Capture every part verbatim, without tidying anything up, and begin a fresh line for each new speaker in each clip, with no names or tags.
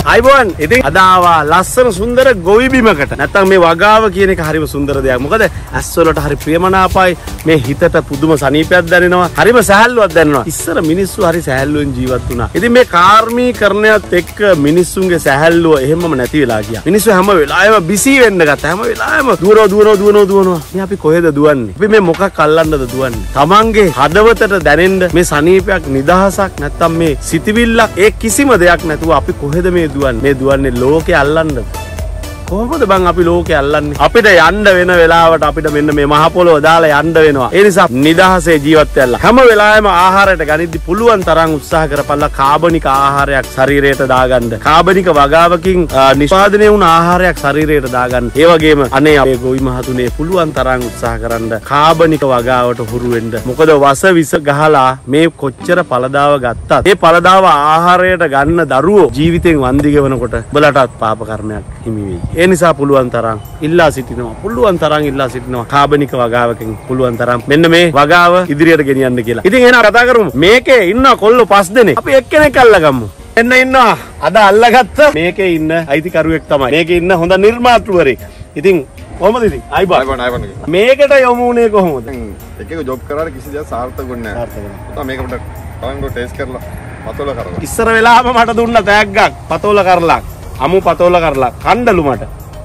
අයිබෝන් ඉතින් අද ආවා ලස්සන සුන්දර ගොවි බිමකට. නැත්තම් මේ වගාව කියන එක හරිම සුන්දර දෙයක්. මොකද ඇස් වලට හරි ප්‍රියමනාපයි. මේ හිතට පුදුම සනීපයක් දැනෙනවා. හරිම සැහැල්ලුවක් දැනෙනවා. ඉස්සර මිනිස්සු හරි සැහැල්ලුවෙන් ජීවත් වුණා. ඉතින් මේ කාර්මීකරණයත් එක්ක මිනිස්සුන්ගේ සැහැල්ලුව එහෙමම නැති වෙලා ගියා. මිනිස්සු හැම වෙලාවෙම බිසි වෙන්න ගත්තා. හැම වෙලාවෙම දුවනවා දුවනවා දුවනවා දුවනවා. මේ අපි කොහෙද දුවන්නේ? අපි මේ මොකක් අල්ලන්නද දුවන්නේ? තමන්ගේ හදවතට දැනෙන්න මේ සනීපයක් නිදහසක් නැත්තම් මේ සිතවිල්ලක් ඒ කිසිම දෙයක් නැතුව අපි කොහෙද මේ දුවන්නේ? මේ දුවන්නේ ලෝකේ අල්ලන්නද? කොහොමද බං අපි ලෝකේ අල්ලන්නේ? අපිට යන්න වෙන වෙලාවට අපිට මෙන්න මේ මහ පොළොව දාලා යන්න වෙනවා. ඒ නිසා නිදහසේ ජීවත් වෙලා හැම වෙලාවෙම ආහාරයට ගනිද්දි පුළුවන් තරම් උත්සාහ කරපළා කාබනික ආහාරයක් ශරීරයට දාගන්න. කාබනික වගාවකින් නිෂ්පාදනය වුණ ආහාරයක් ශරීරයට දාගන්න. ඒ වගේම අනේ අපේ ගොවි මහතුනේ පුළුවන් තරම් උත්සාහ කරන්න කාබනික වගාවට හුරු වෙන්න. මොකද වස විස ගහලා මේ කොච්චර පළදාව ගත්තත් මේ පළදාව ආහාරයට ගන්න දරුවෝ ජීවිතෙන් වන්දි ගෙවනකොට බලටත් පාප කර්මයක් හිමි වෙයි. ඒ නිසා පුළුවන් තරම් ඉල්ලා සිටිනවා. පුළුවන් තරම් ඉල්ලා සිටිනවා කාබනික වගාවකින් පුළුවන් තරම් මෙන්න මේ වගාව ඉදිරියට ගෙනියන්න කියලා. ඉතින් එහෙනම් කතා කරමු. මේකේ ඉන්න කොල්ලෝ පස් දෙනෙක්. අපි එක්කෙනෙක් අල්ලගමු. එන්න ඉන්නවා. අද අල්ලගත්ත මේකේ ඉන්න අයිතිකරුවෙක් තමයි. මේකේ ඉන්න හොඳ නිර්මාතෘවරයෙක්. ඉතින් කොහොමද ඉතින්? අයිබා. අයිබා අයිබා. මේකට යොමු වුණේ කොහොමද? එක එක ජොබ් කරාට කිසි දෙයක් සාර්ථකුනේ නැහැ. සාර්ථක නැහැ. මේක පොඩ්ඩක් බලන්න ටෙස්ට් කරලා පතෝල කරලා. ඉස්සර වෙලාවම මට දුන්න තෑග්ගක් පතෝල කරලා. අමු පතෝල කරලා කණ්ඩලු මට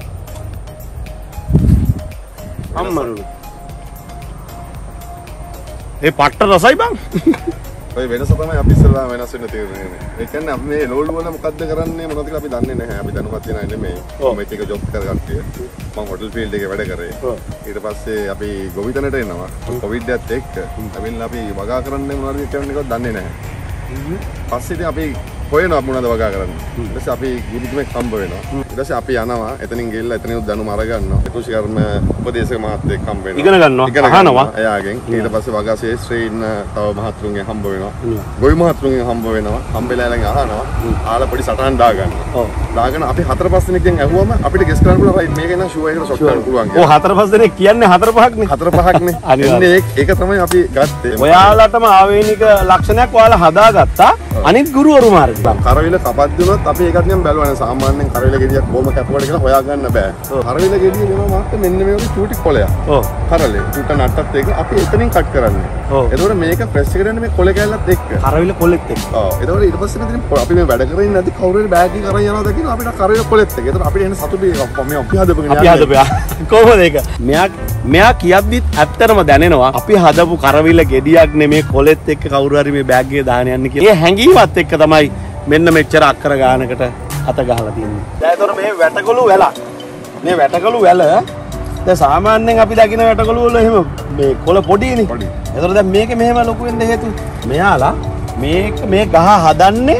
අම්මලු ඒ පට්ට රසයි බං. ඔය වෙනස තමයි අපි ඉස්සරහා වෙනස් වෙන්න තියෙන්නේ. ඒ කියන්නේ අපි මේ ලෝඩ් වල මොකද්ද කරන්නේ මොනවද කියලා අපි දන්නේ නැහැ. අපි දැනුවත් වෙනා නෙමෙයි. මේක එක ජොබ් කරගත්තේ. මම හොටල් ෆීල්ඩ් එකේ වැඩ කරේ. ඊට පස්සේ අපි ගොවිතැනට එනවා. කොවිඩ් එකත් එක්ක ඇවිල්ලා අපි වගා කරන්නේ මොනවද කියන්නේ එකවත් දන්නේ නැහැ. පස්සේ ඉතින් අපි හොයනවා මොනවද වගා කරන්නේ. ඊට පස්සේ අපි ගුරුතුමෙක් හම්බ වෙනවා. ඊට පස්සේ අපි යනවා එතනින් ගිහලා එතනින් දැනුම අරගන්නවා. කෘෂිකර්ම උපදේශක මහත්තයෙක් හම්බ වෙනවා. ඉගෙන ගන්නවා. අහනවා. එයාගෙන් ඊට පස්සේ වගා ශේෂ්ත්‍රයේ ඉන්න තව මහතුරුන්ගෙන් හම්බ වෙනවා. ගොවි මහතුරුන්ගෙන් හම්බ වෙනවා. හම්බෙලා ළඟ අහනවා. ආලා පොඩි සටහන් දාගන්නවා. ඔව්. දාගෙන අපි හතර පහ දෙනෙක්ගෙන් ඇහුවම අපිට ගෙස් කරන්න පුළුවන්. රයිට් මේක නම් ෂුවර් එකට ෂොට් කරන්න පුළුවන් කියලා. ඔව් හතර පහ දෙනෙක් කියන්නේ හතර පහක්නේ. හතර පහක්නේ. එන්නේ ඒක තමයි අපි ගත්තේ. ඔයාලටම ආවේනික ලක්ෂණයක් ඔයාලා හදාගත්තා. අනිත් ගුරුවරු මාර්ගය. කරවිල කපද්දුනොත් අපි ඒකත් නිකන් බැලුවානේ සාමාන්‍යයෙන් කරවිල ගෙඩියක් කොහොම කැපුවද කියලා හොයාගන්න බෑ. කරවිල ගෙඩිය වෙනවා මාත් මෙන්න මේ වගේ චූටි කොලයක්. ඔව්. කරලේ චූට නට්ටත් එක අපි එතනින් කට් කරන්නේ. ඔව්. එතකොට මේක ප්‍රෙස් එක කරන්නේ මේ කොල කැල්ලත් එක්ක. කරවිල කොලෙත් එක්ක. ඔව්. එතකොට ඊට පස්සේ මෙතන අපි මේ වැඩ කරගෙන නැති කවුරු හරි බෑග් එක අරන් යනවා දකින්න අපිට කරවිල කොලෙත් එක්ක. එතකොට අපිට එන සතුටු එක මේ අපි හදපුගෙන අපි හදපුවා. කොහොමද ඒක? මෙයා මෙයා කියද්දිත් ඇත්තටම දැනෙනවා අපි හදපු කරවිල ගෙඩියක් නෙමේ කොලෙත් එක්ක කවුරු හරි මේ බෑග් එක දාන යන්නේ කියලා. ඒ හැංගීමත් එක්ක තමයි මෙන්න මෙච්චර අක්කර ගානකට අත ගහලා තියෙන්නේ. දැන් ඒතර මේ වැටකොළු වැල. මේ වැටකොළු වැල දැන් සාමාන්‍යයෙන් අපි දකින වැටකොළු වල එහෙම මේ කොළ පොඩිනේ. පොඩි. ඒතර දැන් මේකේ මෙහෙම ලොකු වෙන්න හේතුව මෙයාලා මේක මේ ගහ හදන්නේ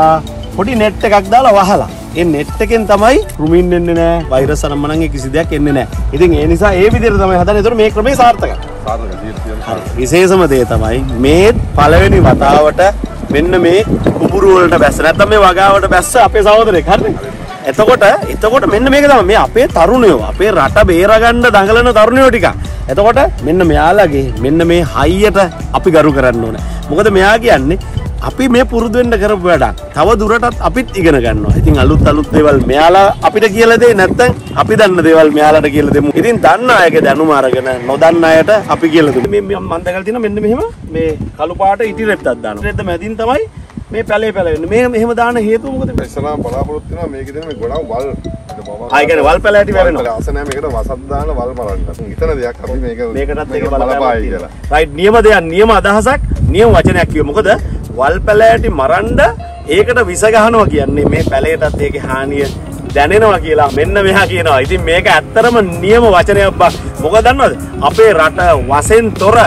පොඩි net එකක් දාලා වහලා. ඒ net එකෙන් තමයි රුමින් එන්නේ නැහැ, වෛරස් අනම්මනන්ගේ කිසි දෙයක් එන්නේ නැහැ. ඉතින් ඒ නිසා ඒ විදිහට තමයි හදන්නේ. ඒතර මේ ක්‍රමේ සාර්ථකයි. සාර්ථකයි. විශේෂම දේ තමයි මේ පළවෙනි වතාවට මෙන්න මේ කුඹුරු වලට බැස්ස නැත්නම් මේ වගාවට බැස්ස අපේ සහෝදරයෙක් හරිනේ. එතකොට එතකොට මෙන්න මේක තමයි මේ අපේ තරුණයෝ අපේ රට බේරගන්න දඟලන තරුණයෝ ටික. එතකොට මෙන්න මෙයාලගේ මෙන්න මේ හයියට අපි ගරු කරන්න ඕනේ. මොකද මෙයා කියන්නේ අපි මේ පුරුදු වෙන්න කරපු වැඩක්. තව දුරටත් අපිත් ඉගෙන ගන්නවා. ඉතින් අලුත් අලුත් දේවල් මෙයාලා අපිට කියලා දෙයි නැත්නම් අපි දන්න දේවල් මෙයාලට කියලා දෙමු. ඉතින් දන්න අයගේ දැනුම අරගෙන නොදන්න අයට අපි කියලා දෙමු. මේ මම දැකලා තියෙනවා මෙන්න මෙහෙම මේ කළු පාට ඉටි රෙද්දක් දානවා. රෙද්ද මැදින් තමයි මේ පැලේ පැලෙන්නේ. මේ මෙහෙම දාන හේතුව මොකද? ඉස්සරහම බලාපොරොත්තු වෙනවා මේකේ තියෙන මේ ගොඩක් වල්. ආ කියන්නේ වල් පැල ඇටි වැවෙනවා. අස නැහැ මේකට වසත් දාන වල් මරන්න. හිතන දෙයක් අපි මේක මේකටත් ඒක බලපායි කියලා. රයිට් නියම දෙයක් නියම අදහසක් නියම වචනයක් කිව්ව. මොකද වල් පැල ඇටි මරන්න ඒකට විස ගහනවා කියන්නේ මේ පැලේටත් ඒකේ හානිය දැනෙනවා කියලා මෙන්න මෙහා කියනවා. ඉතින් මේක ඇත්තරම නියම වචනයක් බා. මොකද දන්නවද? අපේ රට වසෙන් තොර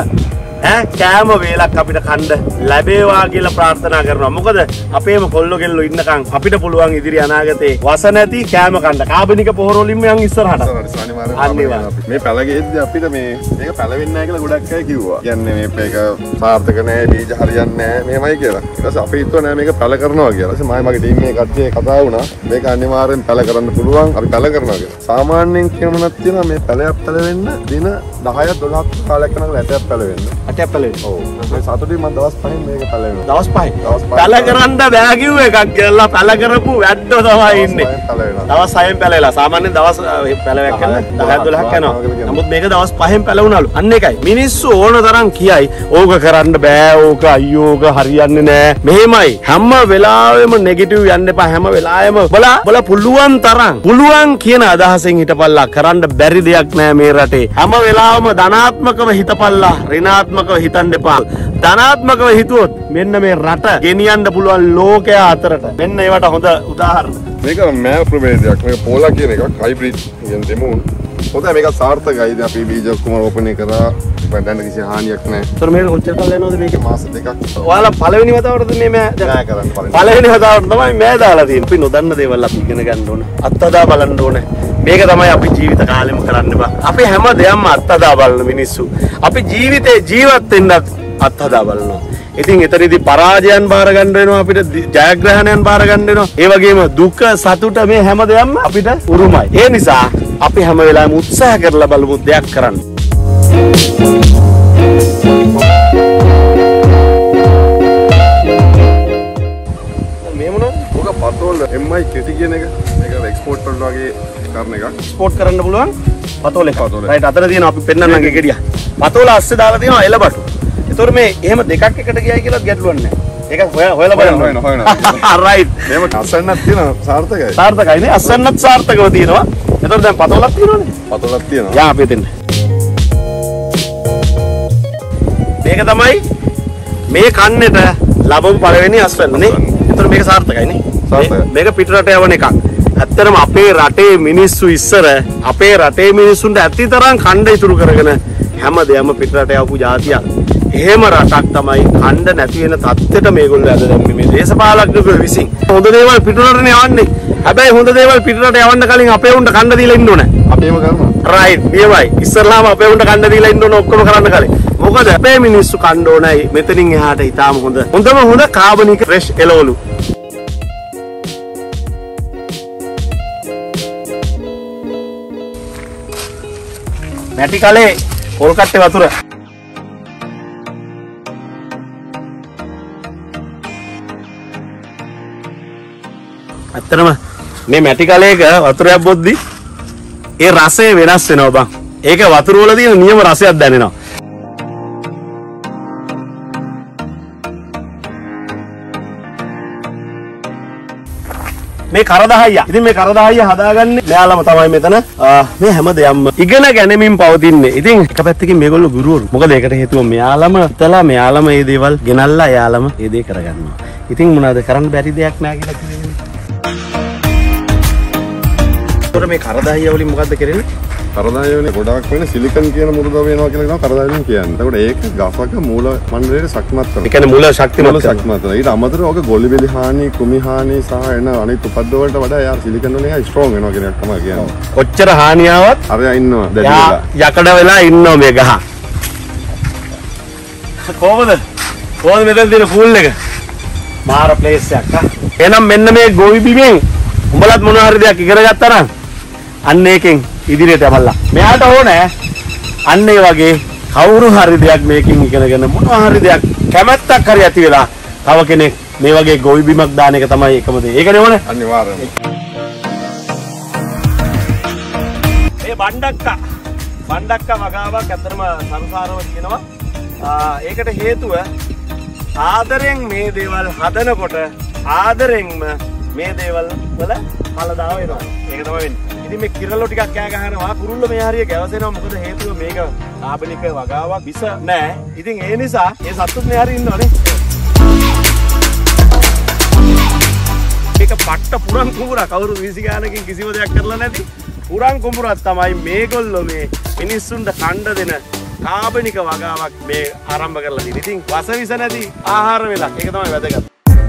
ඈ කෑම වේලක් අපිට කන්න ලැබේවා කියලා ප්‍රාර්ථනා කරනවා. මොකද අපේම කොල්ලෝ කෙල්ලෝ ඉන්නකම් අපිට පුළුවන් ඉදිරි අනාගතේ වස නැති කෑම කන්න. කාබනික පොහොර වලින්ම යන් ඉස්සරහට. මේ පැලගෙද්දි අපිට මේ මේක පැලවෙන්නේ නැහැ කියලා ගොඩක් අය කිව්වා. කියන්නේ මේ මේක සාර්ථක නැහැ, බීජ හරියන්නේ නැහැ, මෙහෙමයි කියලා. ඊට පස්සේ අපි හිතුවා නෑ මේක පැල කරනවා කියලා. ඊට පස්සේ මගේ ටීම් එකේ කට්ටිය කතා වුණා. මේක අනිවාර්යෙන් පැල කරන්න පුළුවන්. අපි පැල කරනවා කියලා. සාමාන්‍යයෙන් කියනමනක් තියෙනවා මේ පැලයක් පැල වෙන්න දින දහයක් දොළහක් කාලයක් යනකම් ඇටයක් පැල වෙන්න.
අටයක් පැලවෙනවා.
ඔව්. මේ සතුටින් මම දවස් පහෙන් මේක පැලවෙනවා.
දවස් පහයි.
දවස් පහයි.
පැල කරන්න බෑ කිව්ව එකක් කියලා පැල කරපු වැද්දෝ තමයි ඉන්නේ. දවස් හයෙන් පැලවෙලා. සාමාන්‍යයෙන් දවස් පැලවයක් කරන දහ දොළහක් යනවා. නමුත් මේක දවස් පහෙන් පැලවුණලු. අන්න එකයි. මිනිස්සු ඕන තරම් කියයි ඕක කරන්න බෑ, ඕක අයියෝ ඕක හරියන්නේ නෑ. මෙහෙමයි. හැම වෙලාවෙම නෙගටිව් යන්න එපා. හැම වෙලාවෙම බලා බලා පුළුවන් තරම් පුළුවන් කියන අදහසෙන් හිටපල්ලා. කරන්න බැරි දෙයක් නෑ මේ රටේ. හැම වෙලාවෙම ධනාත්මකව හිතපල්ලා. ඍණාත්මකව හිතන්න එපා. ධනාත්මකව හිතුවොත් මෙන්න මේ රට ගෙනියන්න පුළුවන් ලෝකයා අතරට. මෙන්න ඒවට හොඳ උදාහරණ.
මේක මෑල් ප්‍රභේදයක්. මේක පෝලා කියන එකක් හයිබ්‍රිඩ් කියන දෙමුන්. හොඳයි මේක සාර්ථකයි. දැන් අපි බීජ ඔක්කොම රෝපණය කරා. බණ්ඩන්න කිසි හානියක් නැහැ.
ඒතර මේක කොච්චර කාලයක් යනවද මේකේ?
මාස දෙකක්.
ඔයාලා පළවෙනි වතාවටද මේ මෑ
නෑ කරන්න පළවෙනි.
පළවෙනි වතාවට තමයි මෑ දාලා තියෙන්නේ. අපි නොදන්න දේවල් අපි ඉගෙන ගන්න ඕන. අත්හදා බලන්න ඕනේ. මේක තමයි අපි ජීවිත කාලෙම කරන්න බා. අපි හැම දෙයක්ම අත්හදා බලන මිනිස්සු. අපි ජීවිතේ ජීවත් වෙන්නත් අත්හදා බලනවා. ඉතින් එතනදී පරාජයන් බාර ගන්න වෙනවා අපිට, ජයග්‍රහණයන් බාර ගන්න වෙනවා. ඒ වගේම දුක සතුට මේ හැම දෙයක්ම අපිට උරුමයි. ඒ නිසා අපි හැම වෙලාවෙම උත්සාහ කරලා බලමු දෙයක් කරන්න. මේ මොනවද?
ඔක පතෝල් එම්.අයි කෙටි කියන එක. මේක එක්ස්පෝර්ට් කරන වගේ කරන එකක්.
එක්ස්පෝර්ට් කරන්න පුළුවන් පතෝල් එක. රයිට් අතන තියෙන අපි පෙන්නන්නම් ඒ ගෙඩිය. පතෝල අස්සේ දාලා තියෙනවා එළබටු. ඒතොර මේ එහෙම දෙකක් එකට ගියයි කියලා ගැටලුවක් නැහැ. ඒක හොයලා බලන්න
හොයන හොයනවා.
රයිට්.
මේව අස්සන්නක් තියෙනවා සාර්ථකයි.
සාර්ථකයි නේ. අස්සන්නත් සාර්ථකව තියෙනවා. ඒතොර දැන් පතෝලක් තියෙනවනේ.
පතෝලක් තියෙනවා.
යා අපි දෙන්න. මේක තමයි මේ කන්නේට ලැබුම් පළවෙනි අස්වැන්න නේ. ඒතොර මේක සාර්ථකයි නේ.
සාර්ථකයි.
මේක පිටරට යවන එකක්. ඇත්තටම අපේ රටේ මිනිස්සු ඉස්සර අපේ රටේ මිනිස්සුන්ට ඇතිතරම් කණ්ඩ ඉතුරු කරගෙන හැම දෙයක්ම පිටරට යවපු જાතියක්. එහෙම රටක් තමයි කණ්ඩ නැති වෙන තත්ත්වයට මේගොල්ලෝ ඇද දැම්මේ මේ දේශපාලඥයෝ විසින්. හොඳ දේවල් පිටරටනේ යවන්නේ. හැබැයි හොඳ දේවල් පිටරට යවන්න කලින් අපේ උන්ට කණ්ඩ දීලා ඉන්න ඕනේ.
අපේම කරනවා.
රයිට්. නියමයි. ඉස්සරලාම අපේ උන්ට කණ්ඩ දීලා ඉන්න ඕනේ ඔක්කොම කරන්න කලින්. මොකද අපේ මිනිස්සු කණ්ඩ ඕනයි මෙතනින් එහාට ඊටාම හොඳ. හොඳම හොඳ කාබනික ෆ්‍රෙෂ් එළවලු. මැටි කලේ පොල් කට්ටේ වතුර. ඇත්තටම මේ මැටි කලයක වතුරයක් බොද්දි ඒ රසය වෙනස් වෙනවා බං. ඒක වතුර වල තියෙන නියම රසයක් දැනෙනවා. මේ කරදහයියා. ඉතින් මේ කරදහයියා හදාගන්නේ මෙයාලම තමයි මෙතන. මේ හැම දෙයක්ම ඉගෙන ගැනීමෙන් පවතින්නේ. ඉතින් එක පැත්තකින් මේගොල්ලෝ ගුරුවරු. මොකද ඒකට හේතුව මෙයාලම හිතලා මෙයාලම මේ දේවල් ගෙනල්ලා එයාලම මේ දේ කරගන්නවා. ඉතින් මොනවද කරන්න බැරි දෙයක් නෑ කියලා කියන්නේ. ඒතර මේ කරදහයියා වලින් මොකද්ද කරන්නේ?
කරදහයියා ගොඩාක් වෙන සිලිකන් කියන මුරුද වෙනවා කියලා තමයි කරදහයියෙන් කියන්නේ. එතකොට ඒක ගසක මූල මණ්ඩලයේ ශක්තිමත් කරනවා. ඒ කියන්නේ මූල ශක්තිමත් කරනවා. ඊට අමතරව ඔක ගොලිබෙලි හානි, කුමි හානි සහ එන අනිත් උපද්ද වලට වඩා යාර සිලිකන් වලින් එක ස්ට්‍රෝං වෙනවා කියන එක තමයි කියන්නේ.
කොච්චර හානියාවක්
අරයා ඉන්නවා දැඩි වෙලා.
යකඩ වෙලා ඉන්නවා මේ ගහ. කොහොමද? කොහොමද මෙතන තියෙන පූල් එක? මාර ප්ලේස් එකක් ආ. එහෙනම් මෙන්න මේ ගොවි බිමෙන් උඹලත් මොනවා හරි දෙයක් ඉගෙන ගත්තා නම් අන්න ඒකෙන් ඉදිරියට යමල්ලා. මෙයාට ඕනේ අන්න ඒ වගේ කවුරු හරි දෙයක් මේකෙන් ඉගෙනගෙන මොනවා හරි දෙයක් කැමැත්තක් හරි ඇති වෙලා තව කෙනෙක් මේ වගේ ගොවි බිමක් දාන එක තමයි එකම දේ. ඒකනේ ඕනේ.
අනිවාර්යයෙන්ම.
මේ බණ්ඩක්කා බණ්ඩක්කා වගාවක් ඇත්තටම සංසාරව කියනවා. ඒකට හේතුව ආදරෙන් මේ දේවල් හදනකොට ආදරෙන්ම මේ දේවල් වල ඵලදාව වෙනවා. ඒක තමයි වෙන්නේ. ඉතින් මේ කිරලෝ ටිකක් කෑ ගහනවා කුරුල්ල මේ හරිය ගැවසෙනවා. මොකද හේතුව මේක ආබනික වගාවක් විස නැහැ. ඉතින් ඒ නිසා මේ සතුත් මේ හරිය ඉන්නවනේ. මේක පට්ට පුරන් කුඹුරක්. කවුරු වීසි ගානකින් කිසිම දෙයක් කරලා නැති පුරන් කුඹුරක් තමයි මේගොල්ලෝ මේ මිනිස්සුන්ට කණ්ඩ දෙන කාබනික වගාවක් මේ ආරම්භ කරලා තියෙන්නේ. ඉතින් වස විස නැති ආහාර වෙලා. ඒක තමයි වැදගත්.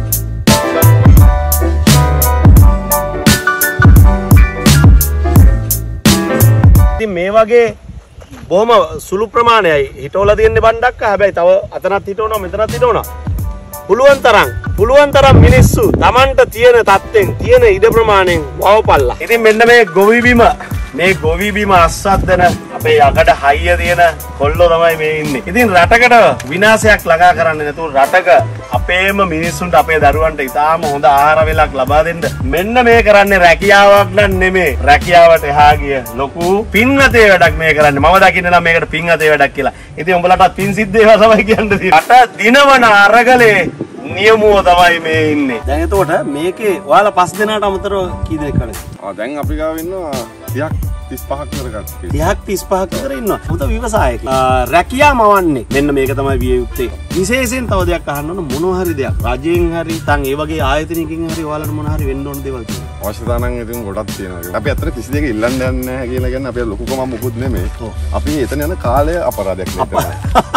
ඉතින් මේ වගේ බොහොම සුළු ප්‍රමාණයයි හිටවලා තියෙන්නේ බණ්ඩක්කා. හැබැයි තව අතනත් හිටවනවා මෙතනත් හිටවනවා. පුළුවන් තරම් පුළුවන් තරම් මිනිස්සු Tamanට තියෙන තත්ත්වෙන් තියෙන ඉඩ ප්‍රමාණයෙන් වවපල්ලා. ඉතින් මෙන්න මේ ගොවි බිම මේ ගොවි බිම අස්සද්දන අපේ යකඩ හයිය තියෙන කොල්ලෝ තමයි මේ ඉන්නේ. ඉතින් රටකට විනාශයක් ළඟා කරන්නේ නැතුව රටක අපේම මිනිස්සුන්ට අපේ දරුවන්ට ඉතාම හොඳ ආහාර වේලක් ලබා දෙන්න මෙන්න මේ කරන්නේ රැකියාවක් නන් නෙමෙයි. රැකියාවට එහා ගිය ලොකු පින්වතේ වැඩක් මේ කරන්නේ. මම දකින්න නම් මේකට පින්වතේ වැඩක් කියලා. ඉතින් උඹලටත් පින් සිද්ධ ඒවා තමයි කියන්න තියෙන්නේ. රට දිනවන අරගලේ නියමුව තමයි මේ ඉන්නේ. දැන් එතකොට මේකේ ඔයාලා පස් දෙනාට අමතරව කී දෙනෙක් කලද?
ආ දැන් අපි ගාව ඉන්නවා තිහක් තිස් පහක් කරගත්තා.
තිහක් තිස් පහක් කර ඉන්නවා. උත විවසායක. රැකියා මවන්නේ මෙන්න මේක තමයි විය යුත්තේ. විශේෂයෙන් තව දෙයක් අහන්න ඕන මොනවා හරි දෙයක්. රජයෙන් හරි තන් ඒ වගේ ආයතනයකින් හරි ඔයාලට මොනවා හරි වෙන්න ඕන දේවල් තියෙනවා.
අවශ්‍යතා නම් ඉතින් ගොඩක් තියෙනවා. අපි අතර කිසි දෙයක ඉල්ලන්න යන්නේ නැහැ කියලා කියන්නේ අපි ලොකුකම මුකුත් නෙමෙයි. අපි එතන යන කාලය අපරාධයක් නෙවෙයි.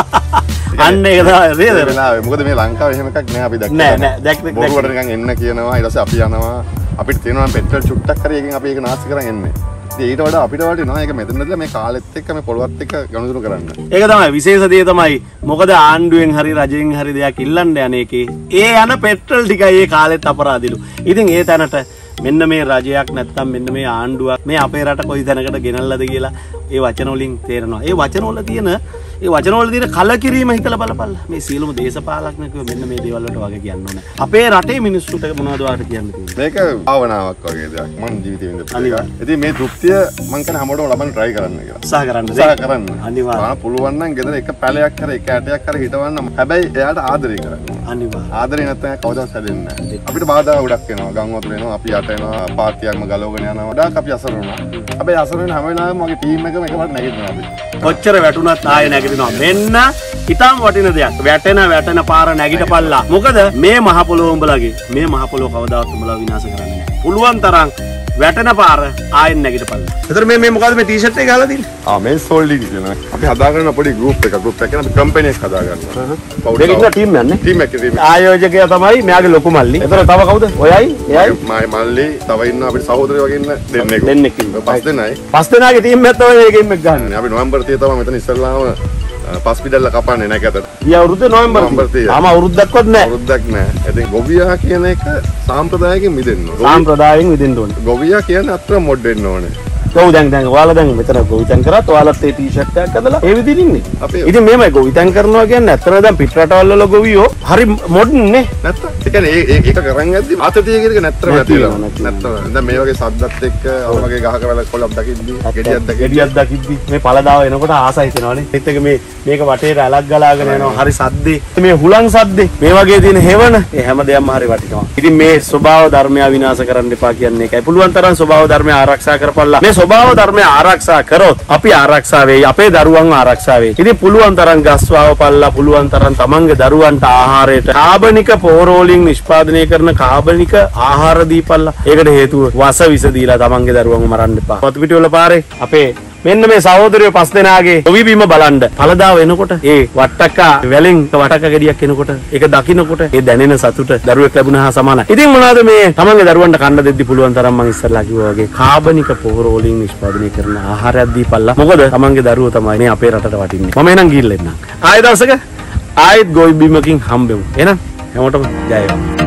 අන්න ඒක තමයි නේද? මොකද මේ ලංකාවේ එහෙම එකක් නෑ අපි දැක්කේ.
නෑ නෑ දැක් දැක්
බොරුවට නිකන් එන්න කියනවා ඊට පස්සේ අපි යනවා අපිට තියෙනවා පෙට්‍රල් චුට්ටක් කරේ එකෙන් අපි ඒක නාස්ති කරන් එන්නේ. ඉතින් ඊට වඩා අපිට වටිනවා ඒක මෙතනදලා මේ කාලෙත් එක්ක මේ පොළවත් එක්ක ගනුදෙනු කරන්න.
ඒක තමයි විශේෂ දේ තමයි. මොකද ආණ්ඩුවෙන් හරි රජයෙන් හරි දෙයක් ඉල්ලන්න යන එකේ ඒ යන පෙට්‍රල් ටිකයි ඒ කාලෙත් අපරාධිලු. ඉතින් ඒ තැනට මෙන්න මේ රජයක් නැත්තම් මෙන්න මේ ආණ්ඩුවක් මේ අපේ රට කොයි තැනකට ගෙනල්ලාද කියලා ඒ වචන වලින් තේරෙනවා. ඒ වචන වල තියෙන ඒ වචන වල තියෙන කලකිරීම හිතලා බලපල්ලා. මේ සියලුම දේශපාලඥයෝ මෙන්න මේ දේවල් වලට වගේ කියන්න ඕනේ. අපේ රටේ මිනිස්සුන්ට මොනවද වාට කියන්න තියෙන්නේ?
මේක භාවනාවක් වගේ දෙයක්. මම ජීවිතේ විඳපු එක. ඉතින් මේ තෘප්තිය මම කියන්නේ හැමෝටම ලබන්න try කරන්න කියලා.
උත්සාහ කරන්න.
උත්සාහ කරන්න.
අනිවාර්යයෙන්.
පුළුවන් නම් ගෙදර එක පැලයක් කර එක ඇටයක් කර හිටවන්න. හැබැයි එයාට ආදරය කරන්න.
අනිවාර්යයෙන්.
ආදරේ නැත්නම් කවදාවත් හැදෙන්නේ නැහැ. අපිට බාධා ගොඩක් එනවා. ගම් වතුර එනවා. අපි යට එනවා. පාතියක්ම ගලවගෙන යනවා. ගොඩක් අපි අසර වෙනවා. හැබැයි අසර වෙන හැම වෙලාවෙම මගේ ටීම් එකම එකපාරට නැගිටිනවා අපි.
කොච්චර වැටුණත් ආයෙ නැගිටිනවා. මෙන්න ඉතාම වටින දෙයක්. වැටෙන වැටෙන පාර නැගිටපල්ලා. මොකද මේ මහ පොළොව උඹලගේ මේ මහ පොළොව කවදාවත් උඹලා විනාශ කරන්නේ නැහැ. පුළුවන් තරම් වැටෙන පාර ආයෙත් නැගිටපල්ලා. එතකොට මේ මේ මොකද්ද මේ ටී-ෂර්ට් එක ගහලා තියෙන්නේ?
ආ මේ සෝල්ඩි කියනවා. අපි හදාගන්න පොඩි ගෲප් එකක්. ගෲප් එකක් කියන අපි කම්පැනි එකක් හදාගන්නවා.
මේක ඉන්න ටීම් එකක් නේ.
ටීම් එකක් ටීම්.
ආයෝජකයා තමයි මෙයාගේ ලොකු මල්ලි. එතකොට තව කවුද? ඔයයි, එයයි.
මයි මල්ලි තව ඉන්නවා අපේ සහෝදරයෝ වගේ ඉන්න දෙන්නෙක්.
දෙන්නෙක් ඉන්නවා.
පස් දෙනයි.
පස් දෙනාගේ ටීම් එකක් තමයි මේකෙන් එක ගන්න.
අපි නොවැම්බර් තිය තමයි මෙතන ඉස්සල්ලාම පස් පිටල්ල කපන්නේ නැකතට.
ඊ අවුරුද්ද නොවැම්බර් තිය. ආම අවුරුද්දක්වත් නැහැ.
අවුරුද්දක් නැහැ. ඉතින් ගොවියා කියන එක සාම්ප්‍රදායකින් මිදෙන්න ඕනේ.
සාම්ප්‍රදායෙන් මිදෙන්න ඕනේ.
ගොවියා කියන්නේ අත්‍තර මොඩ් වෙන්න ඕනේ.
ඔව් දැන් දැන් ඔයාලා දැන් මෙතන ගොවිතැන් කරත් ඔයාලත් ඒ ටී-ෂර්ට් එකක් ඇඳලා ඒ විදිහින් ඉන්නේ. ඉතින් මේමයි ගොවිතැන් කරනවා කියන්නේ ඇත්තටම දැන් පිට රටවල් වල ගොවියෝ හරි මොඩර්න් නේ.
නැත්තම් ඒ කියන්නේ ඒ ඒක කරන් යද්දි ආතතිය කියන එක නැත්තර වැටිලා. නැත්තම් දැන් මේ වගේ සද්දත් එක්ක ඔය වගේ ගහක වැල කොළක් දකිද්දි ගෙඩියක් දකිද්දි
ගෙඩියක් දකිද්දි මේ පළදාව එනකොට ආසයි හිතෙනවානේ. ඒත් එක මේ මේක වටේට ඇලක් ගලාගෙන යනවා. හරි සද්දේ. මේ හුලං සද්දේ මේ වගේ තියෙන හෙවණ ඒ හැම දෙයක්ම හරි වටිනවා. ඉතින් මේ ස්වභාව ධර්මය විනාශ කරන්න එපා කියන්නේ ඒකයි. පුළුවන් තරම් ස්වභාව ධර්මය ආරක්ෂා කරපළා. මේ ස්වභාව ධර්මය ආරක්ෂා කරොත් අපි ආරක්ෂා වෙයි. අපේ දරුවන් ආරක්ෂා වෙයි. ඉතින් පුළුවන් තරම් ගස් වවපල්ලා පුළුවන් තරම් තමන්ගේ දරුවන්ට ආහාරයට කාබනික පෝරෝලින් නිෂ්පාදනය කරන කාබනික ආහාර දීපල්ලා. ඒකට හේතුව වස විස දීලා තමන්ගේ දරුවන්ව මරන්න එපා. වතු පිටිවල පාරේ අපේ මෙන්න මේ සහෝදරයෝ පස් දෙනාගේ ගොවි බිම බලන්න. පළදාව එනකොට ඒ වට්ටක්කා වැලෙන් වටක ගෙඩියක් එනකොට ඒක දකින්නකොට ඒ දැනෙන සතුට දරුවෙක් ලැබුණා හා සමානයි. ඉතින් මොනවද මේ තමන්ගේ දරුවන්ට කන්න දෙද්දි පුළුවන් තරම් මම ඉස්සරලා කිව්වා වගේ කාබනික පොහොරවලින් නිෂ්පාදනය කරන ආහාරයක් දීපල්ලා. මොකද තමන්ගේ දරුවෝ තමයි මේ අපේ රටට වටින්නේ. මම එහෙනම් ගිහිල්ලා එන්නම්. ආයෙ දවසක ආයෙත් ගොවි බිමකින් හම්බෙමු. එහෙනම් හැමෝටම ජය වේවා.